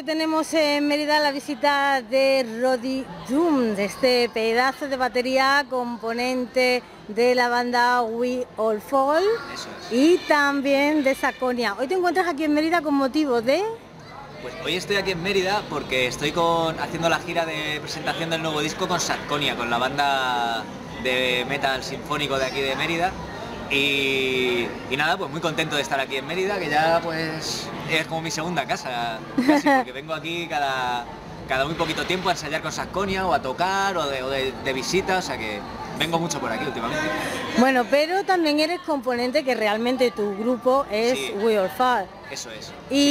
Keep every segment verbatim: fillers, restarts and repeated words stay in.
que tenemos en Mérida la visita de Roddy Doom, de este pedazo de batería, componente de la banda We All Fall. Eso es. Y también de Saconia. Hoy te encuentras aquí en Mérida con motivo de... Pues hoy estoy aquí en Mérida porque estoy con, haciendo la gira de presentación del nuevo disco con Saconia, con la banda de metal sinfónico de aquí de Mérida. Y, y nada, pues muy contento de estar aquí en Mérida, que ya pues es como mi segunda casa, casi, porque vengo aquí cada, cada muy poquito tiempo a ensayar con Saconia o a tocar o de, o de, de visita, o sea que vengo mucho por aquí últimamente. Bueno, pero también eres componente, que realmente tu grupo es Sí. We All Fall. Eso es.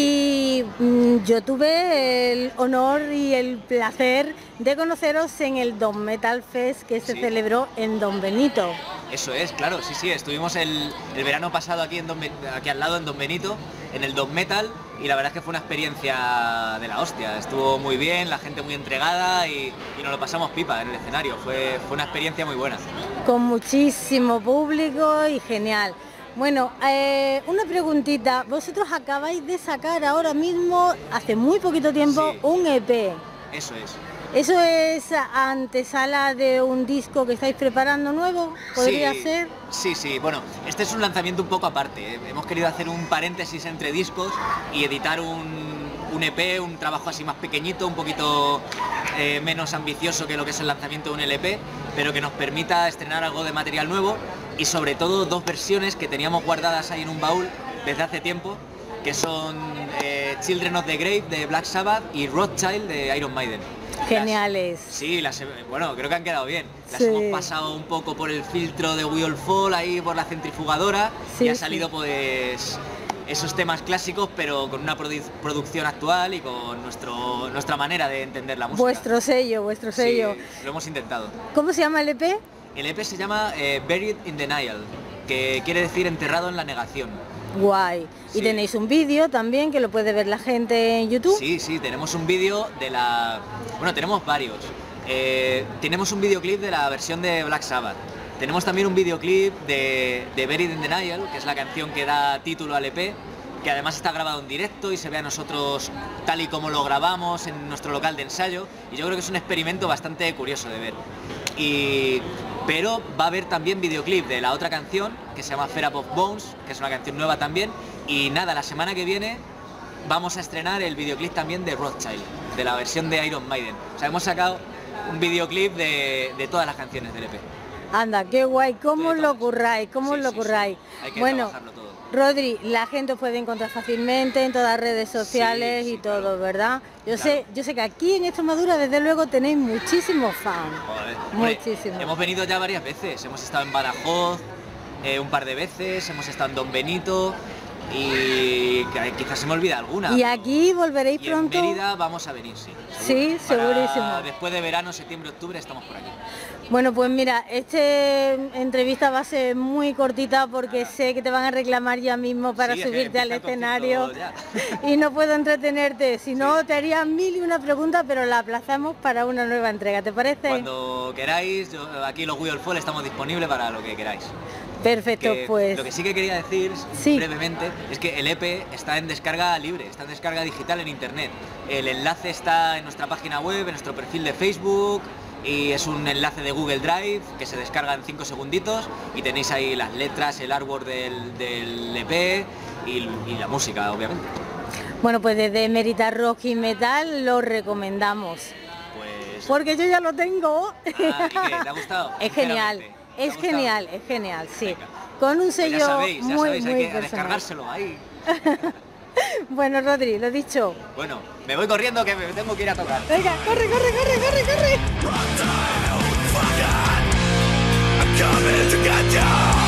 Y mm, yo tuve el honor y el placer de conoceros en el Don Metal Fest que se Sí. celebró en Don Benito. Eso es, claro, sí, sí, estuvimos el, el verano pasado aquí, en Don, aquí al lado en Don Benito, en el Don Metal, y la verdad es que fue una experiencia de la hostia, estuvo muy bien, la gente muy entregada y, y nos lo pasamos pipa en el escenario, fue, fue una experiencia muy buena. Con muchísimo público y genial. Bueno, eh, una preguntita, vosotros acabáis de sacar ahora mismo, hace muy poquito tiempo, Sí. un E P. Eso es. ¿Eso es antesala de un disco que estáis preparando nuevo? ¿Podría sí, ser? Sí, sí, bueno, este es un lanzamiento un poco aparte, ¿eh? Hemos querido hacer un paréntesis entre discos y editar un, un E P, un trabajo así más pequeñito, un poquito eh, menos ambicioso que lo que es el lanzamiento de un L P, pero que nos permita estrenar algo de material nuevo y sobre todo dos versiones que teníamos guardadas ahí en un baúl desde hace tiempo, que son eh, Children of the Grave de Black Sabbath y Rothschild de Iron Maiden. Geniales. Las, sí, las, bueno, creo que han quedado bien. Las Sí. hemos pasado un poco por el filtro de We All Fall, ahí por la centrifugadora, Sí, y ha sí. salido pues esos temas clásicos, pero con una produ producción actual y con nuestro, nuestra manera de entender la música. Vuestro sello, vuestro Sí, sello. lo hemos intentado. ¿Cómo se llama el E P? El E P se llama eh, Buried in Denial, que quiere decir enterrado en la negación. Guay. Y Sí. tenéis un vídeo también que lo puede ver la gente en YouTube. Sí, sí, tenemos un vídeo de la... Bueno, tenemos varios. Eh, tenemos un videoclip de la versión de Black Sabbath. Tenemos también un videoclip de, de Buried in Denial, que es la canción que da título al E P, que además está grabado en directo y se ve a nosotros tal y como lo grabamos en nuestro local de ensayo. Y yo creo que es un experimento bastante curioso de ver. Y... Pero va a haber también videoclip de la otra canción, que se llama Fed Up of Bones, que es una canción nueva también. Y nada, la semana que viene vamos a estrenar el videoclip también de Rothschild, de la versión de Iron Maiden. O sea, hemos sacado un videoclip de, de todas las canciones del E P. Anda, qué guay, cómo De lo todas. curráis, cómo Sí, lo sí, curráis. sí. Hay que Bueno, trabajarlo todo. Rodri, la gente os puede encontrar fácilmente en todas las redes sociales Sí, sí, y todo, claro. ¿verdad? Yo Claro. sé, yo sé que aquí en Extremadura desde luego tenéis muchísimos fans. Joder. Hombre, Muchísimo. hemos venido ya varias veces, hemos estado en Badajoz eh, un par de veces, hemos estado en Don Benito y que- quizás se me olvida alguna. Y aquí volveréis Y en pronto. Mérida vamos a venir, sí. Sí, Para segurísimo. Después de verano, septiembre, octubre, estamos por aquí. Bueno, pues mira, esta entrevista va a ser muy cortita porque sé que te van a reclamar ya mismo para Sí, es que subirte al empieza el escenario concierto y no puedo entretenerte. Si no, te haría mil y una preguntas, pero la aplazamos para una nueva entrega, ¿te parece? Cuando queráis, yo- aquí los We All Fall estamos disponibles para lo que queráis. Perfecto, Que pues Lo que sí que quería decir Sí. brevemente es que el E P está en descarga libre, está en descarga digital en internet. El enlace está en nuestra página web, en nuestro perfil de Facebook y es un enlace de Google Drive que se descarga en cinco segunditos y tenéis ahí las letras, el artwork del, del E P y, y la música, obviamente. bueno, pues desde Mérida Rock y Metal lo recomendamos. Pues... Porque yo ya lo tengo. Ah, ¿y qué? ¿Te ha gustado? Es genial, Sinceramente, ¿te ha es gustado? genial, es genial, sí. Venga. Con un Pues sello ya sabéis, ya muy, sabéis, hay muy que personal. descargárselo ahí. Bueno, Rodri, lo dicho. Bueno, me voy corriendo que me tengo que ir a tocar. Venga, corre, corre, corre, corre, corre. I'm coming to get you.